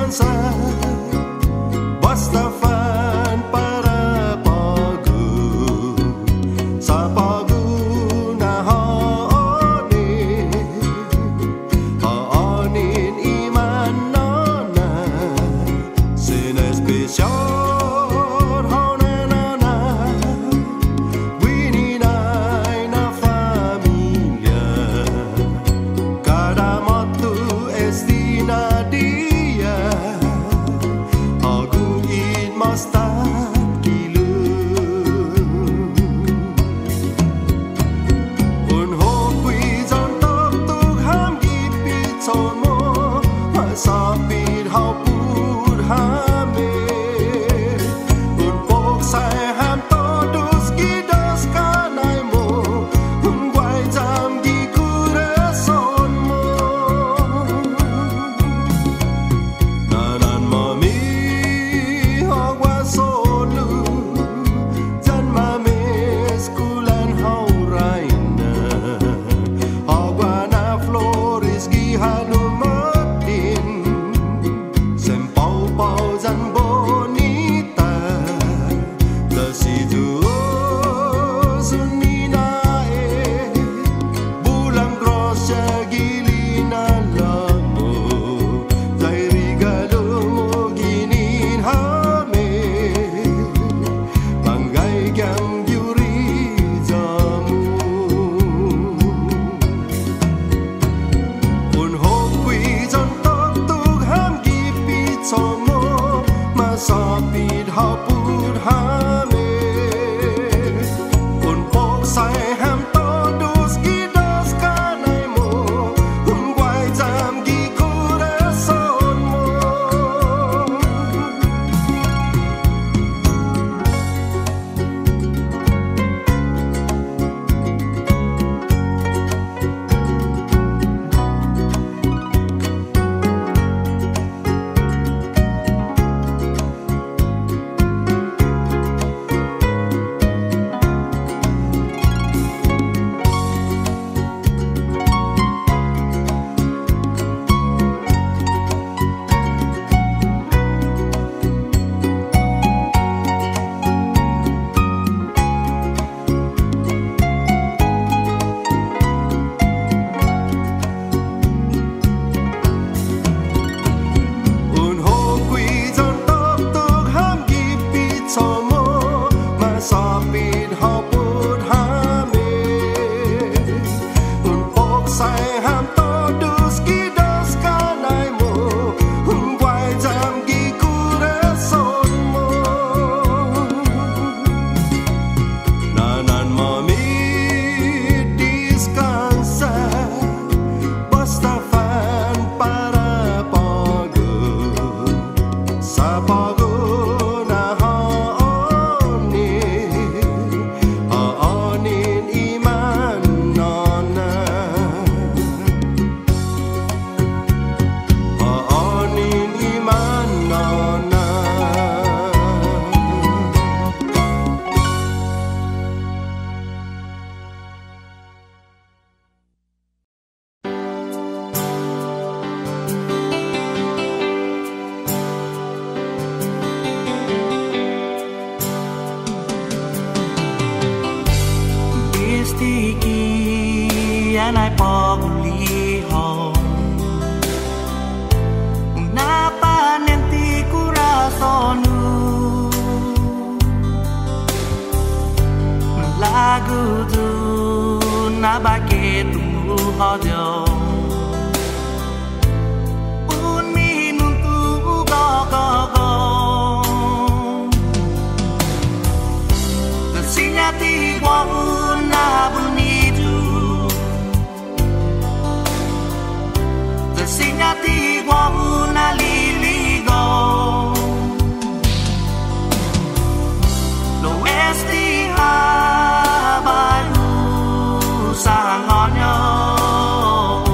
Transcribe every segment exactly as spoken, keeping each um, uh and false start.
Sang ngon nhau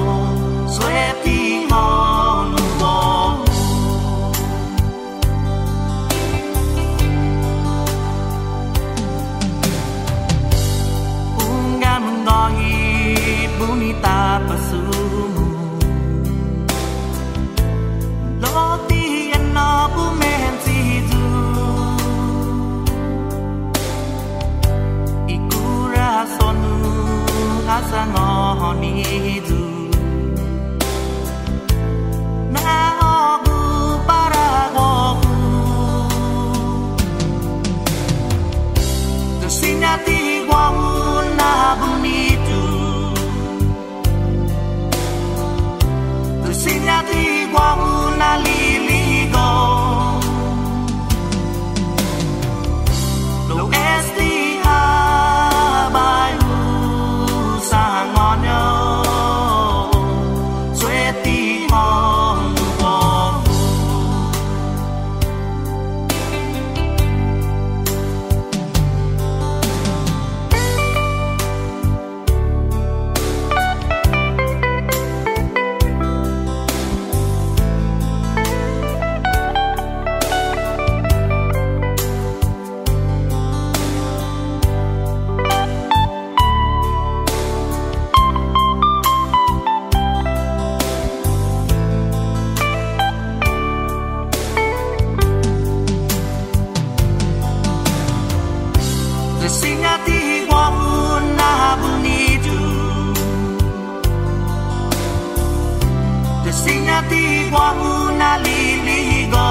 wa una liligo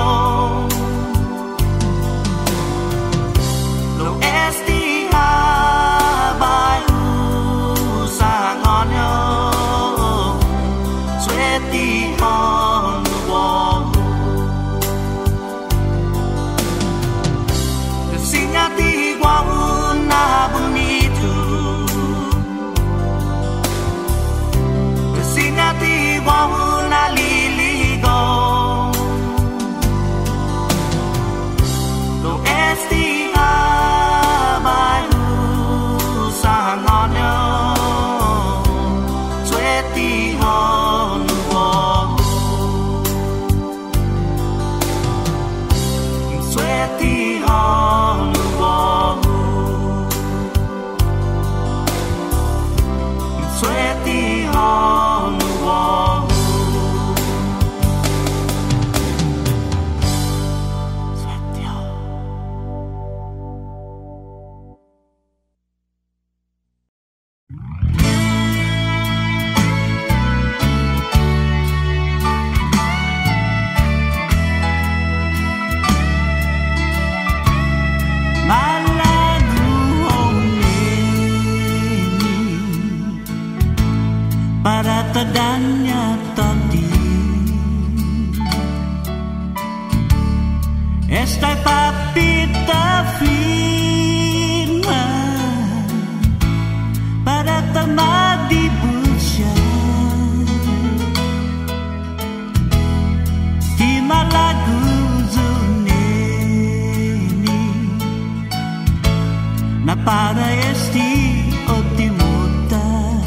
lo esti ha bai u sa ngon yo sweaty on wall the singati wa una bonito the singati wa una liligo lo esti ha bai u sa ngon yo sweaty on wall sweaty on wall sweaty on wall sweaty on malagu ini para tadanya tadi estai papita firma para tamadi busya di malagu zuneni na para esti optimuta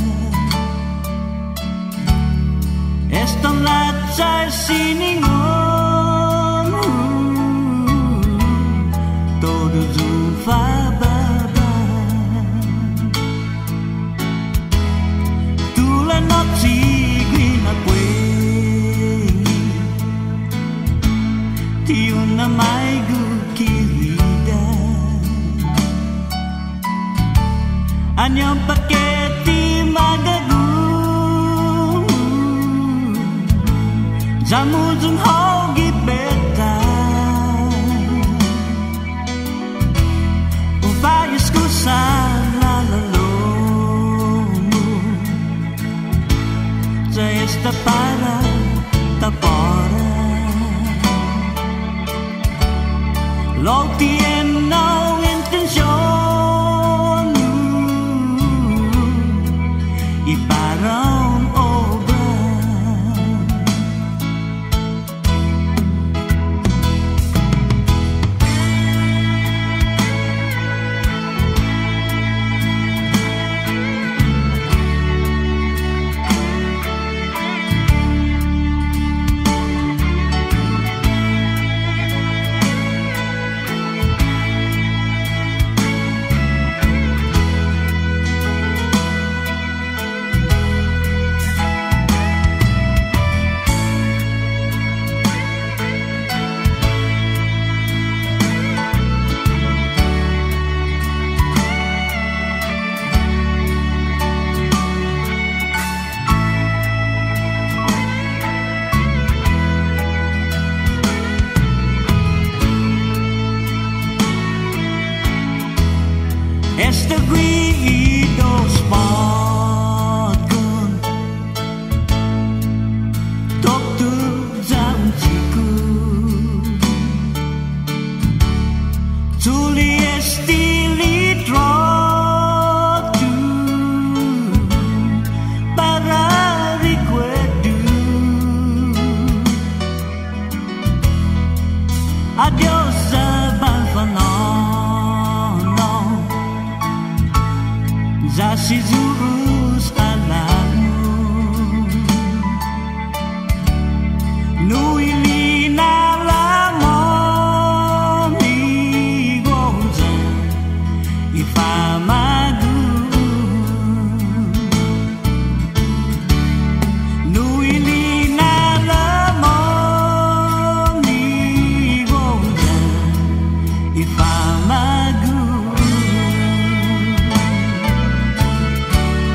eston lacar siningon todo zufa baba tula notsi gwina kwe ti una mai gu kirida anyam paketi magagu jamu jun hogi beta uvayas ko sa lalalomu sa esta para tapora lo tiene intención y para un obra este guido spotgun dokter janjiku tuli esti litrotu para recuerdo adios abandono já se jurus alamu no ilina lamon igonza ifamadu no ilina lamon igonza ifamadu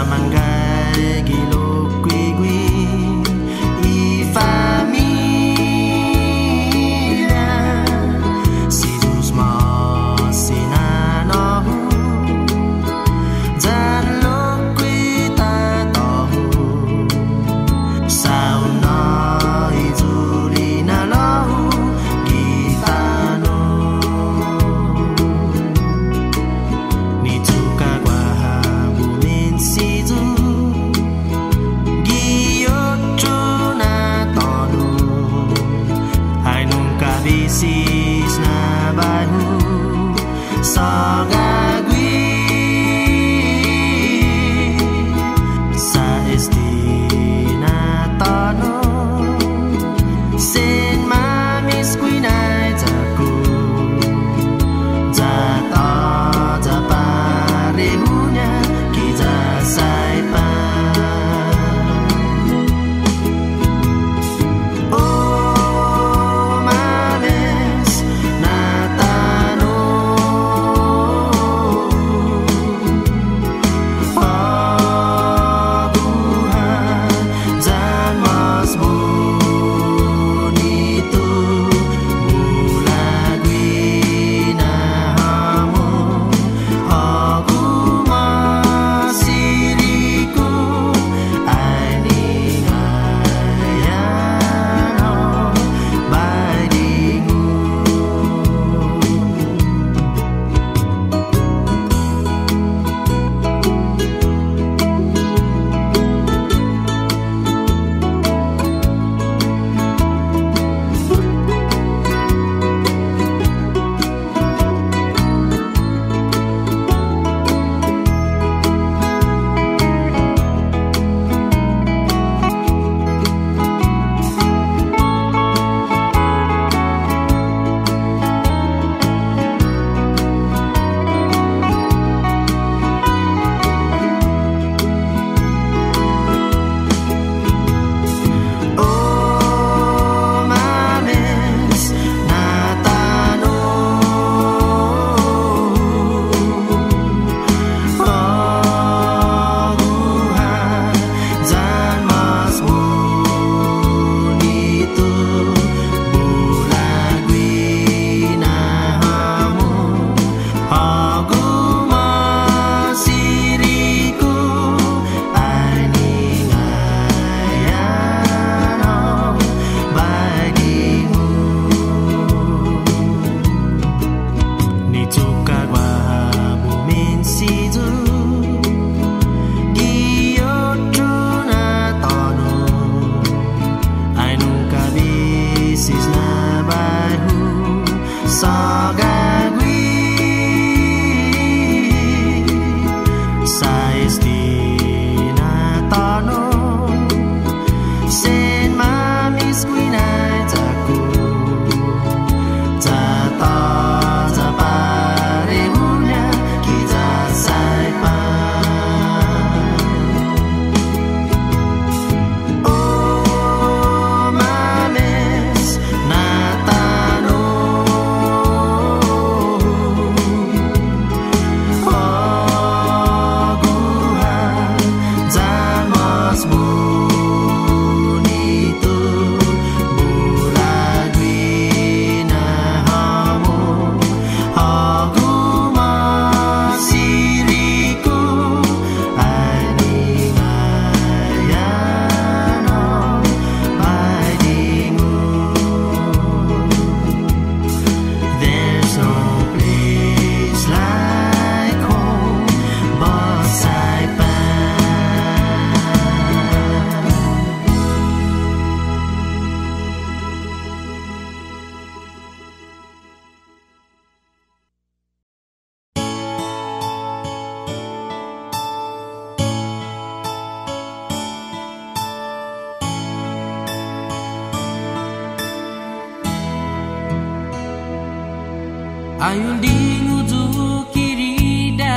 Ayundi nguju kirida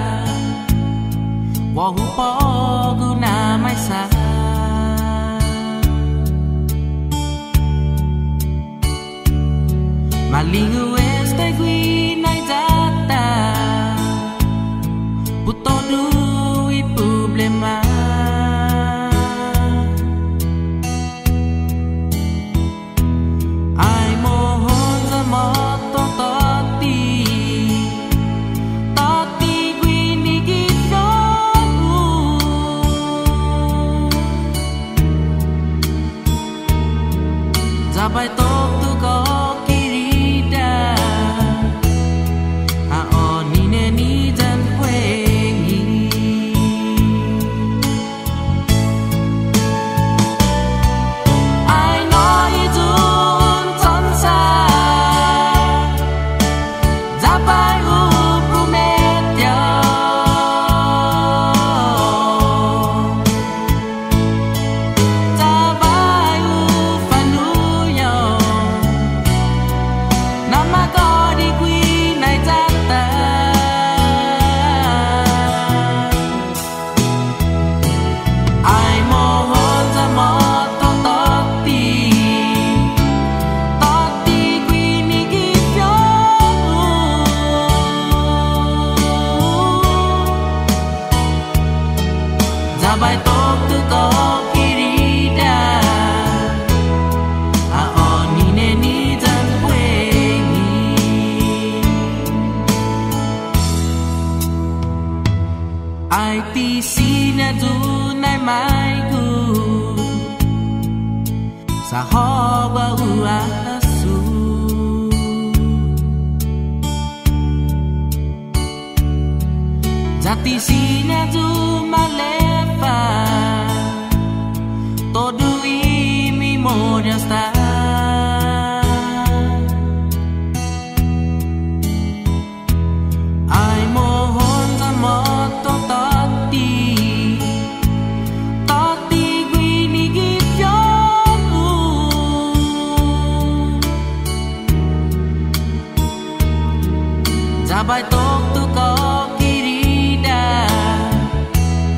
Wahu pogu na maisa Malingu este gui na jata Puto dui problema Zabai tok tu ko kirida a oni ne ni jan kwengi ai nói dun chọn xa Zabai u prometio Zabai u fanuyo Nama ko di quy này jata ai mo hon za mo to to ti to ti quy ni gi pyo Zabai tok tu ko kirida a oni ne ni jan kwengi ai ti si na du nai mai ku sa ho wa u a su Jati si na du ma le fa todo i mi moria sta ai mo hon za mo to to ti to ti gui ni gi pyo Zabai tok tu ko kirida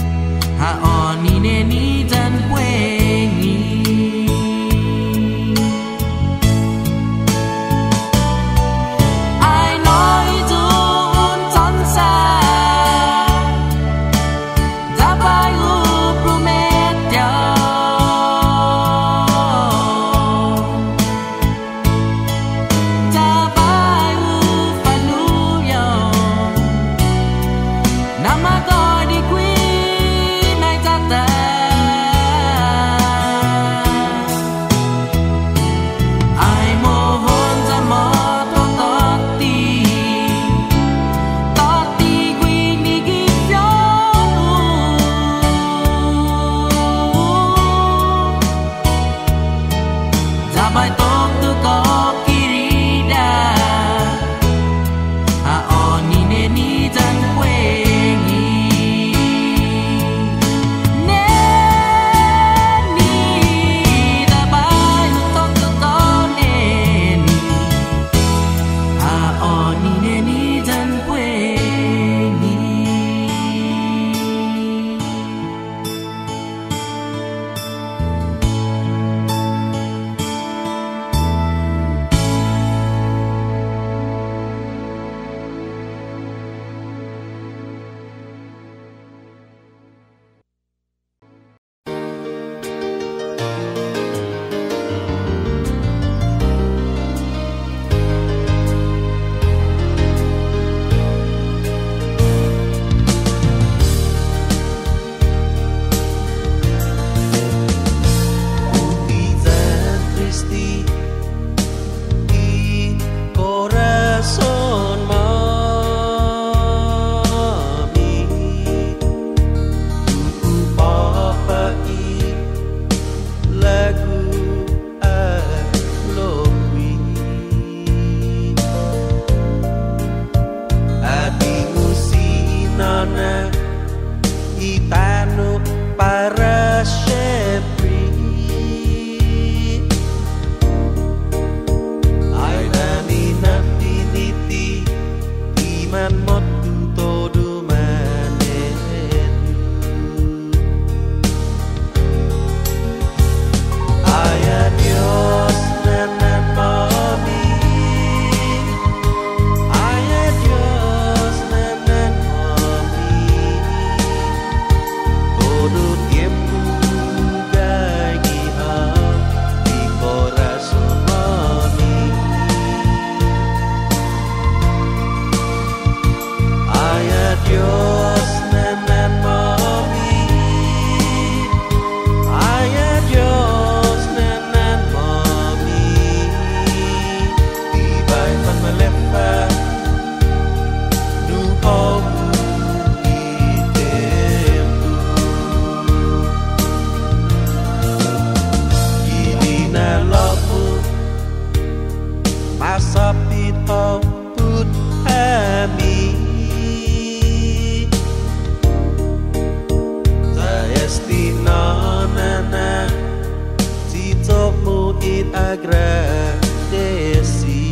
agradeci.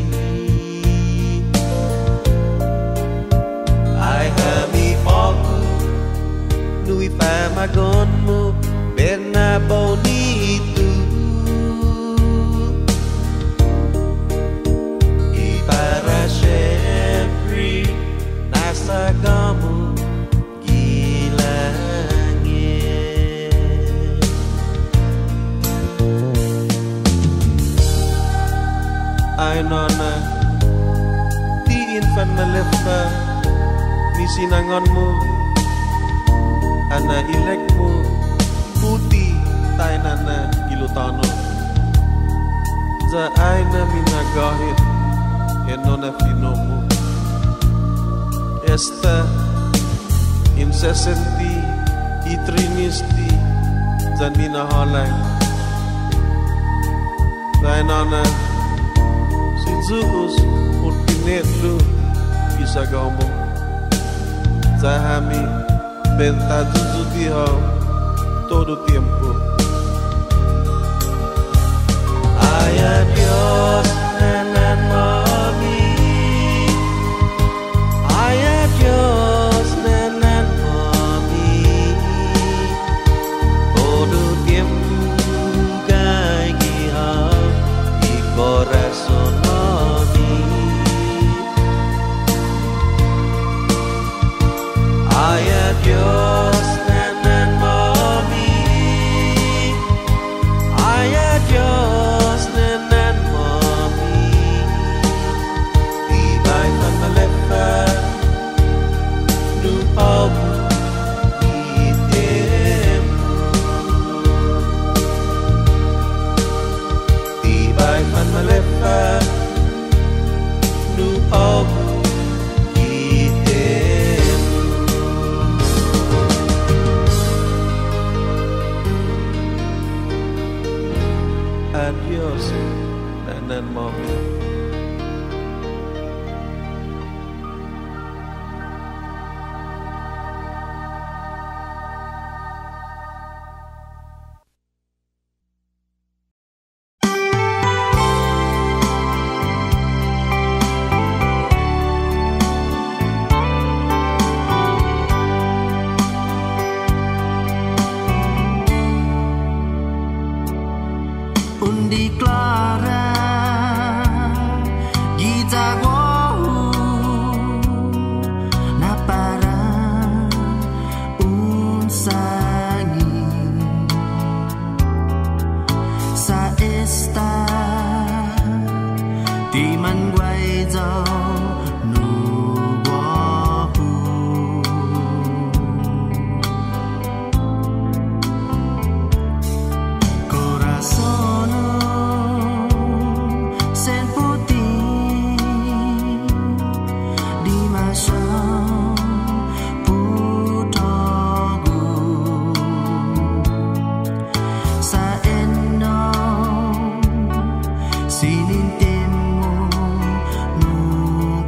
Ai hami foku nui fa magonmu bena bonito e para sempre nessa gamu ay nona di infan malefa ni sinangonmu ana ilekmu putih tay nana gilutano za aina minagahit enona finomu esta incessenti i trinisti zan minahalang tay nona Zeus ultinetlu bisa gomo Zahami benta jujudiho todo tiempo. Ay adiós nenek mami, ay adiós nenek mami, todo tiempo gaigiho y corazón. Ay adiós nenek mami, ay adiós nenek mami, tibay man malefa nu obu itemu, tibay man malefa nu obu. Adiós, nenek mami. Undi clara gita guau na para un sangi sa esta di man guai zao nu guau corazón sinin temo nu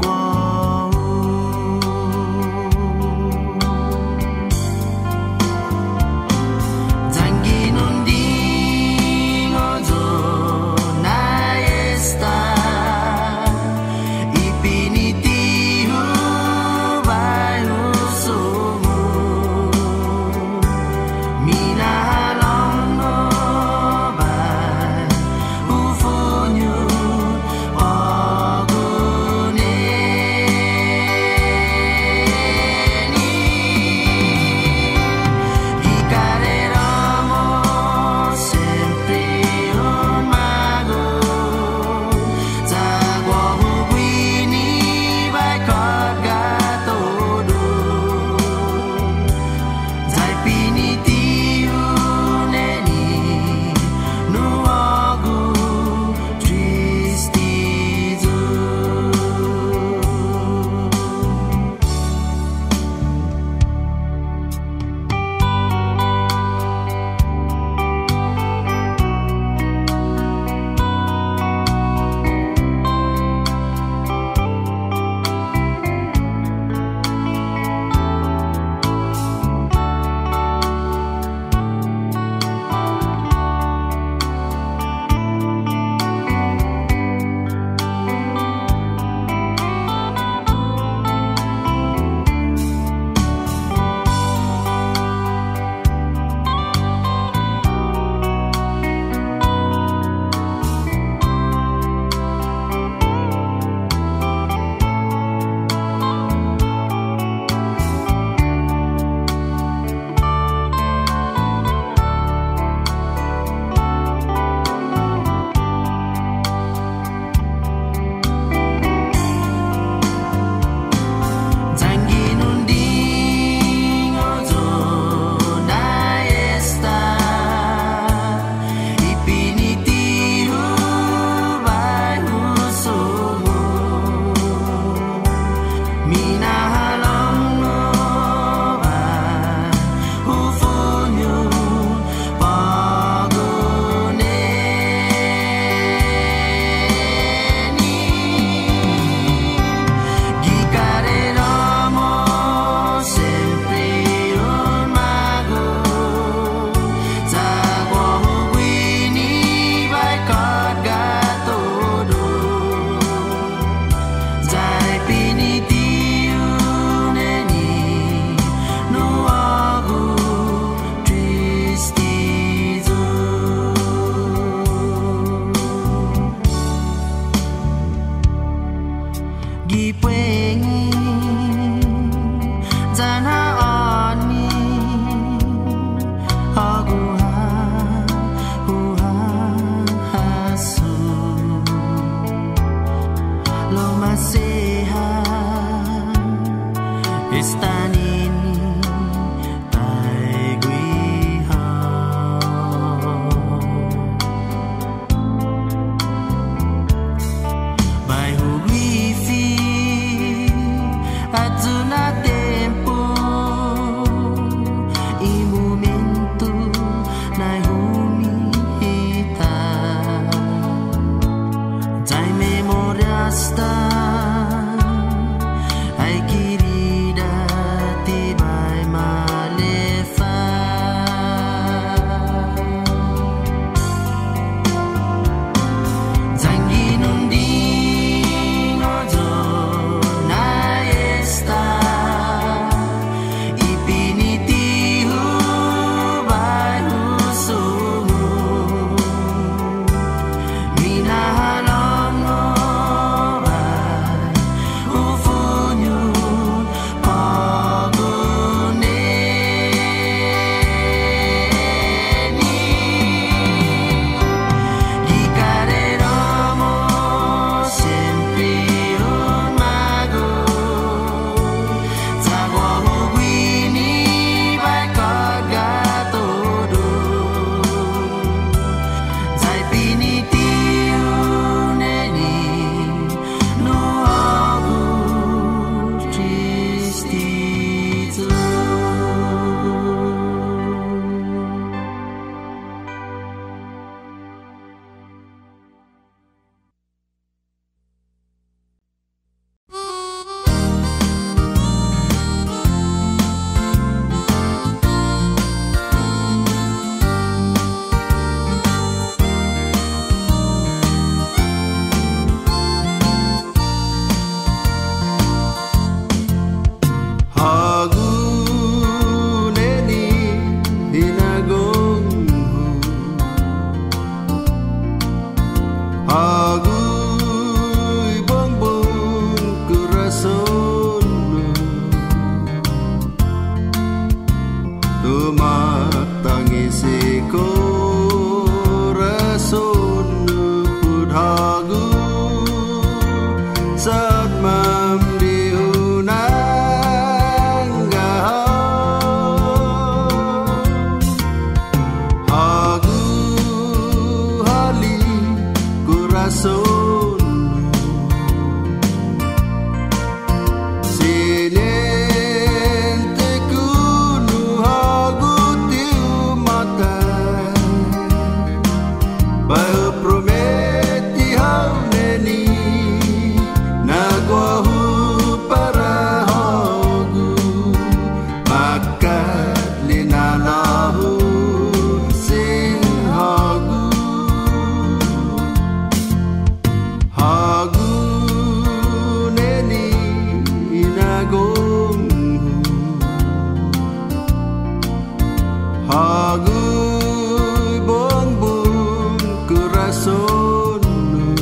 Agui bong-bong kerasonu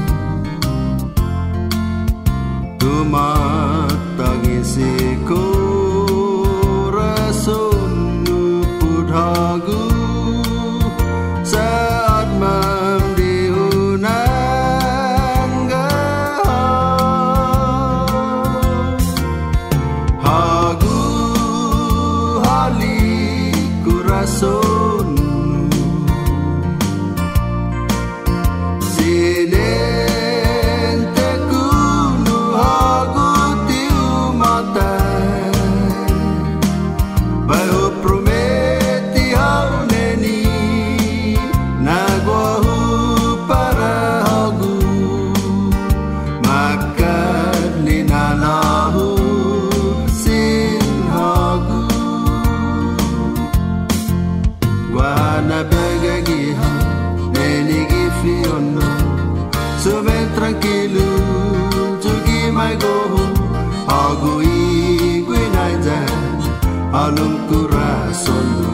tumatangisi korasonu pudhagu saat memdiunang gahar hagu hali kurasonu sinente kunu hagu tiu matai bayo prometi hau neni nagwahu para hagu makan linanahu sin hagu guana begagi ha neni gifiono sube tranquilo jugi mai gohu hagu igui naija alum kurasonu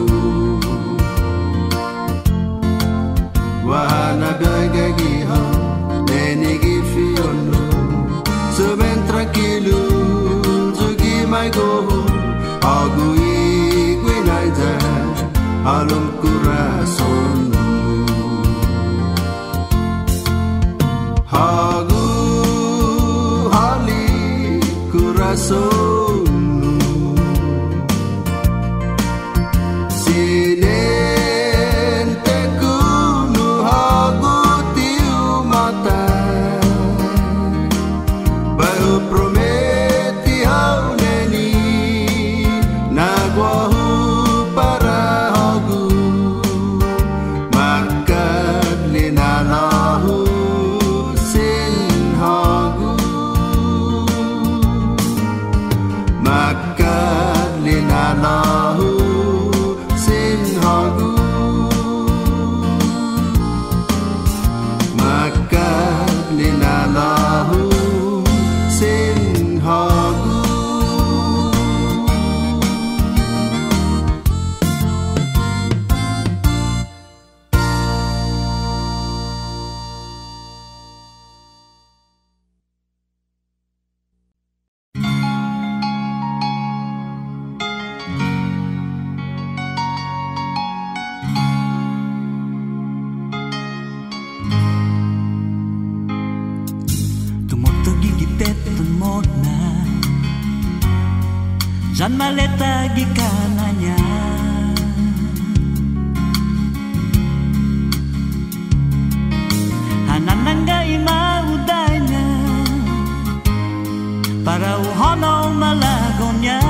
wahana begagi ha neni gifiono sube tranquilo jugi mai gohu hagu igui naija alum kurasonu hagu hali kurasonu sinente kunu hagu tiu matai bayo prometi hau neni nagwahu para hagu makan linanahu sin hagu makan linanahu sin hagu makan linanahu sin hagu Tumoto gigipet tumona Jan maleta gikananya Hanananga ima udanya Para uhono malagonya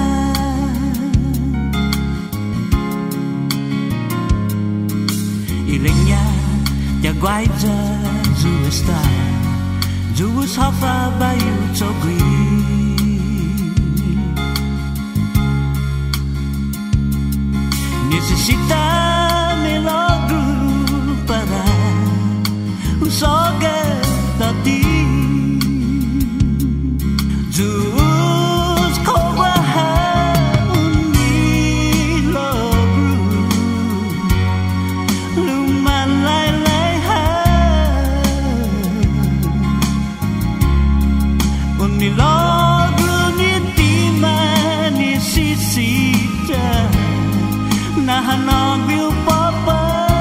Ilingnya jaguai ja juesta Juus hafa bayu chogui Necesita melogru para usoga tati Juus kowaha unilogru luman lai lai ha unilogru nitima nisisita nahanong biu papa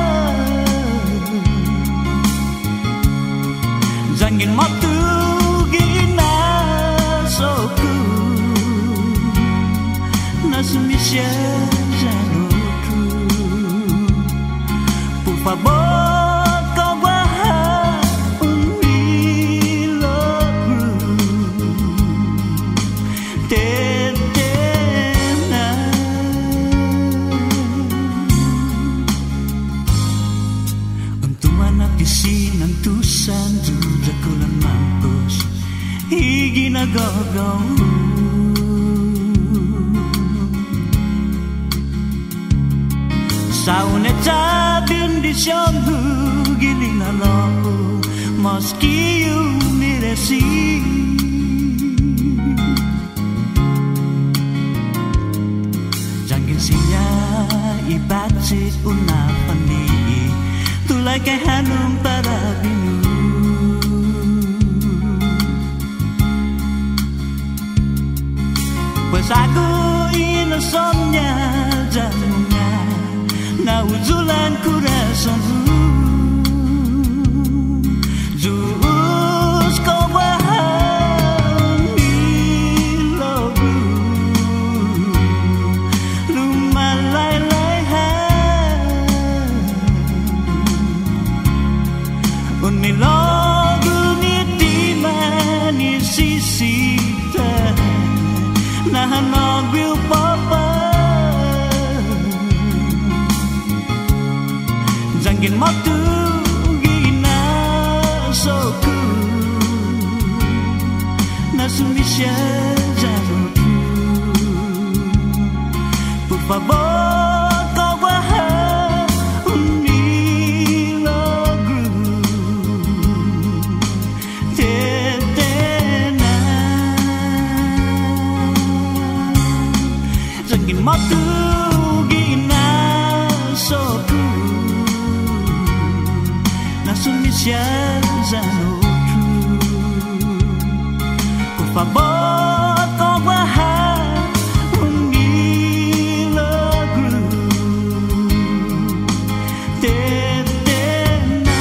Jangin matu gina soku Nasumisya januku Por favor kawaha unilogru Tetena Untuk anak isi nantusan Juga kulan mampus Higi nagagaw Saune tabin di syambu Giling na lopo Meski umiresi Jangan sinya ibaci una fani tulai kai hanum para binu pues aku inosomnya jamunya na ujulan coração jus kau bahani logu rumah lai-lai uni logu ni dimani sisi na hanong will papa jangin matu gina soku na sumisha jaruku por favor kau bahar uni logu tetena jangin matu gina soku na sumisha jaruku por favor kau bahar uni logu tetena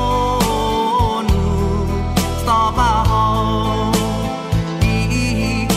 Stop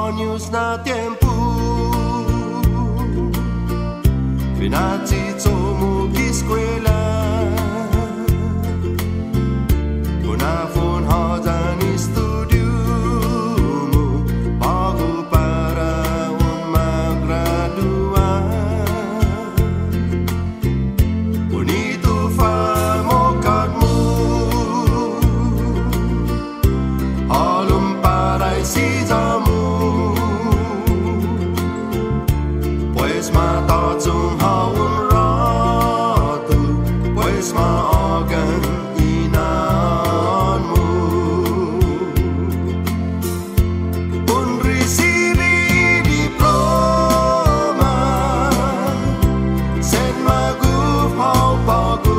sonhos na tempo Pinatitomo eskwela Punafon hadan studio mo bago para magradua Bonito famo kadmo Alum parai si jamu Pues mata jung haun ratu Pues maagan inanmu Pun risibi diploma Sen maguf hau bagu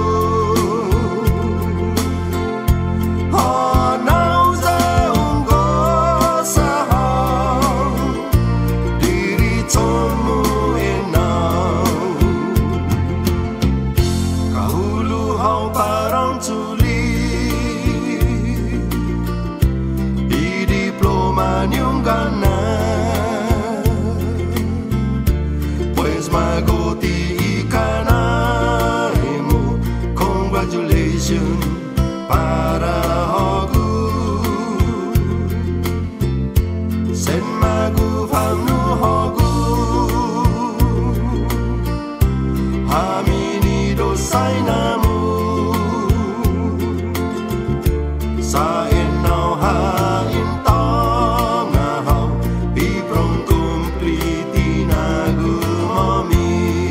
Hanau zaunggo sahau Diri tomu enau Kahulu hau parang tuli Di diploma nyunggana Pues magoti ikanaimu Congratulations para hogu Sen magu famnu hogu Hamini dosai namu Sa inau ha intong ngahau Biprong kumpliti nagu mami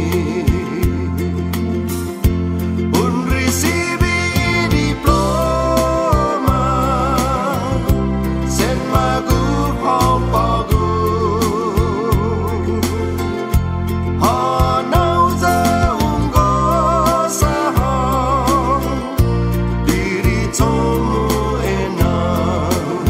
Un risibi diploma Sen magu hau pagu Hanau zaunggo sahau Diri tomu enau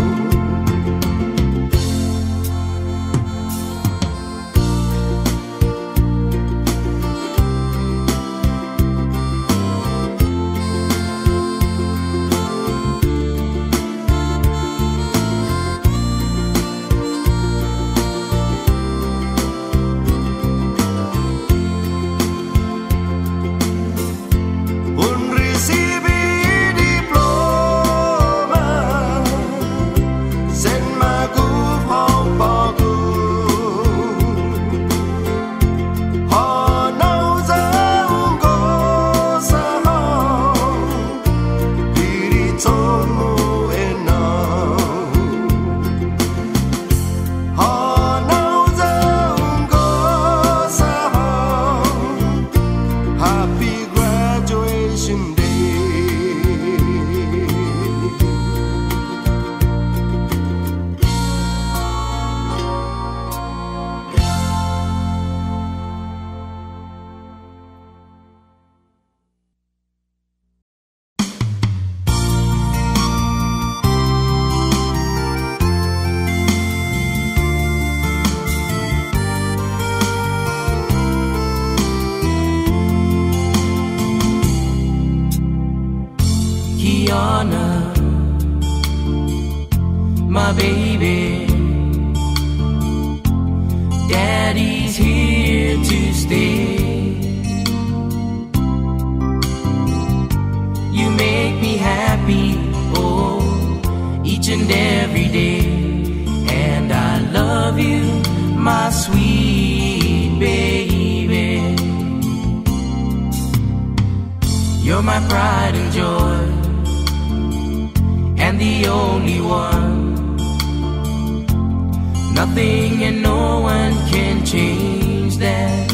Un risibi diploma Sen magu hau pagu Hanau zaunggo sahau Diri tomu enau Hanau zaunggo sahau Happy graduation day Kiana, my baby, Daddy's here to stay. You make me happy, oh, each and every day, and I love you, my sweet baby. You're my pride and joy, and the only one. Nothing and no one can change that.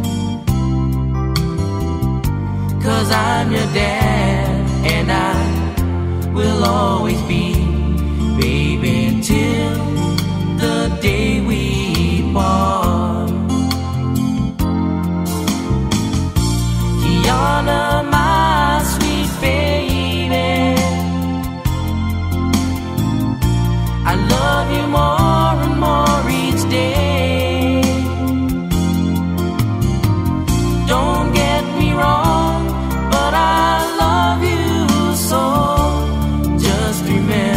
'Cause I'm your dad, and I will always be, baby, till the day we part. Kiana, my sweet baby, I love you more and more each day. Don't get me wrong, but I love you so. Just remember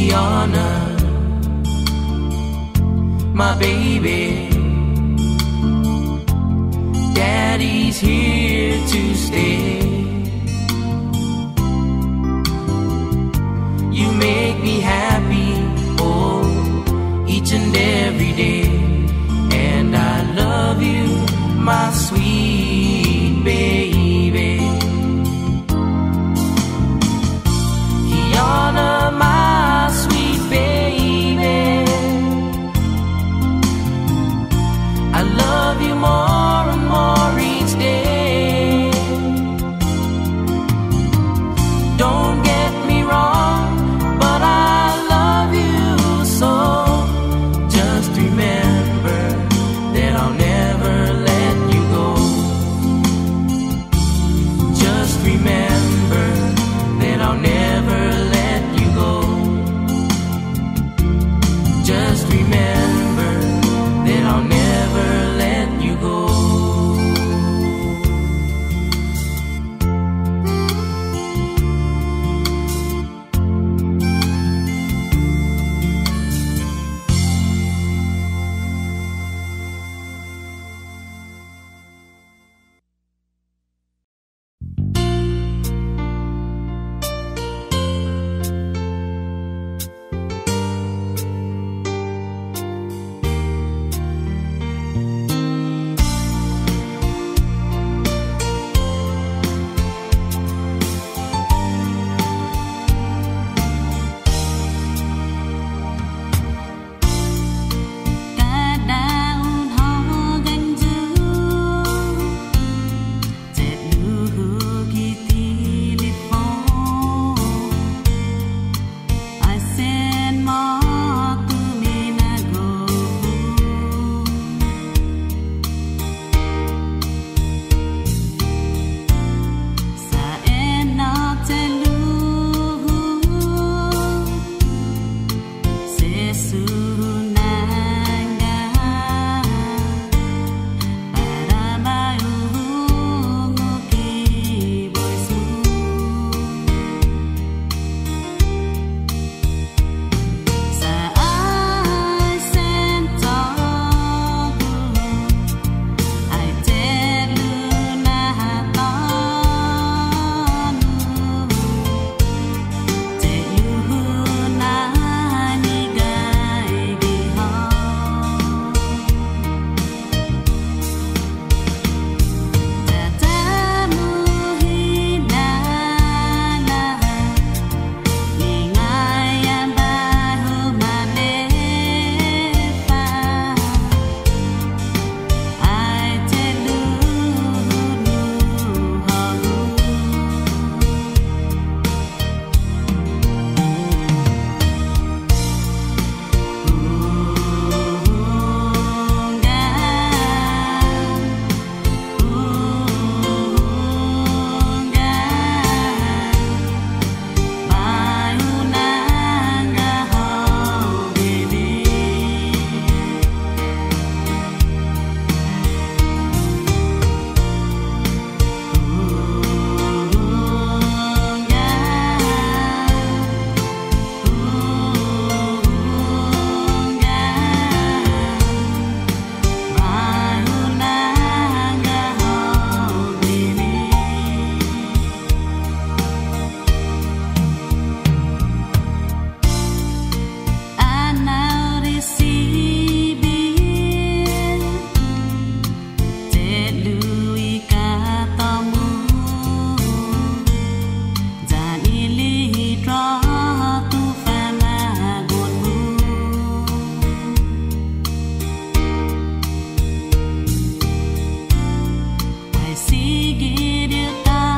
Kiana, my baby. Daddy's here to stay. You make me happy, oh, each and every day. And I love you, my sweet baby. Kiana, my sweet baby, I love you more and more each day. Don't get me wrong, but I love you so. Just remember that I'll never let you go. Just remember that I'll never let you go. Just remember that I'll never let you go.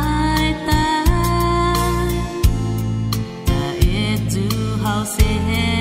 Say